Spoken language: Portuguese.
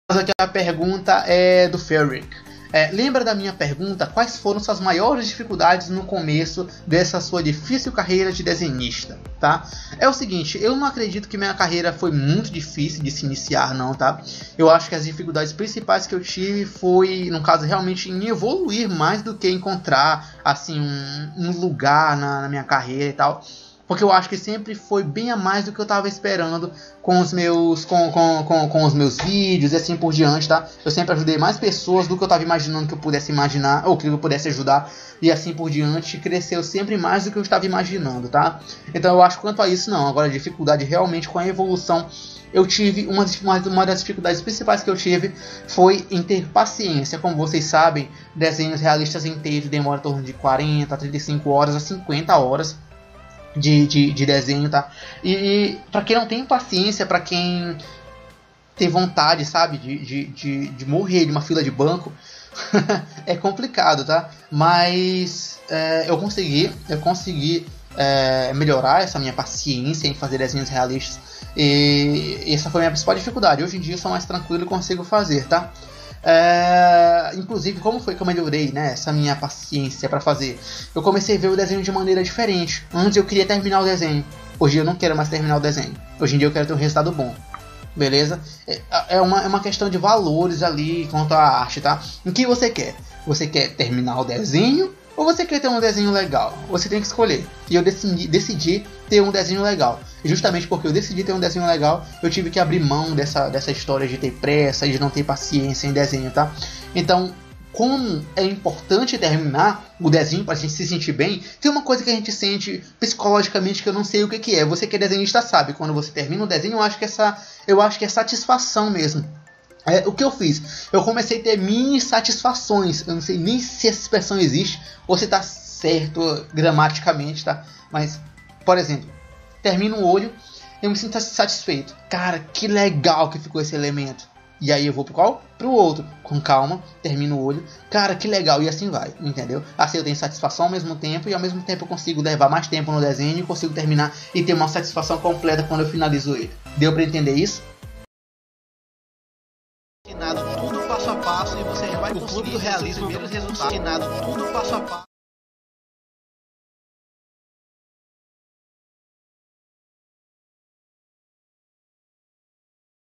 Aqui a pergunta é do Ferric. Lembra da minha pergunta? Quais foram suas maiores dificuldades no começo dessa sua difícil carreira de desenhista, tá? É o seguinte, eu não acredito que minha carreira foi muito difícil de se iniciar, não, tá? Eu acho que as dificuldades principais que eu tive foi, no caso, realmente em evoluir mais do que encontrar, assim, um lugar na minha carreira e tal. Porque eu acho que sempre foi bem a mais do que eu estava esperando com os meus vídeos e assim por diante, tá? Eu sempre ajudei mais pessoas do que eu estava imaginando que eu pudesse imaginar, ou que eu pudesse ajudar, e assim por diante, cresceu sempre mais do que eu estava imaginando, tá? Então eu acho que quanto a isso não. Agora a dificuldade realmente com a evolução, eu tive uma das dificuldades principais que eu tive foi em ter paciência. Como vocês sabem, desenhos realistas inteiros demoram em torno de 40, 35 horas a 50 horas. De desenho, tá? E para quem não tem paciência, para quem tem vontade, sabe, de morrer de uma fila de banco, é complicado, tá? Mas eu consegui melhorar essa minha paciência em fazer desenhos realistas, e essa foi a minha principal dificuldade. Hoje em dia eu sou mais tranquilo e consigo fazer, tá? Inclusive, como foi que eu melhorei, né, essa minha paciência para fazer? Eu comecei a ver o desenho de maneira diferente. Antes eu queria terminar o desenho, hoje eu não quero mais terminar o desenho. Hoje em dia eu quero ter um resultado bom, beleza? É uma questão de valores ali quanto à arte, tá? O que você quer? Você quer terminar o desenho ou você quer ter um desenho legal? Você tem que escolher. E eu decidi ter um desenho legal. E justamente porque eu decidi ter um desenho legal, eu tive que abrir mão dessa história de ter pressa e de não ter paciência em desenho, tá? Então, como é importante terminar o desenho para a gente se sentir bem, tem uma coisa que a gente sente psicologicamente que eu não sei o que é. Você que é desenhista sabe, quando você termina o desenho, eu acho que é satisfação mesmo. O que eu fiz? Eu comecei a ter mini satisfações. Eu não sei nem se essa expressão existe ou se está certo gramaticamente, tá? Mas, por exemplo, termino o olho, eu me sinto satisfeito. Cara, que legal que ficou esse elemento. E aí eu vou pro qual? Pro outro. Com calma, termino o olho. Cara, que legal. E assim vai, entendeu? Assim eu tenho satisfação ao mesmo tempo, e ao mesmo tempo eu consigo levar mais tempo no desenho e consigo terminar e ter uma satisfação completa quando eu finalizo ele. Deu pra entender isso? Tudo passo a passo, e você já vai conseguir o realismo, primeiros resultados. Tudo passo a passo.